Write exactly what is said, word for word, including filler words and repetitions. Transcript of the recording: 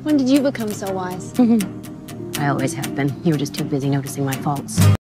When did you become so wise? I always have been. You were just too busy noticing my faults.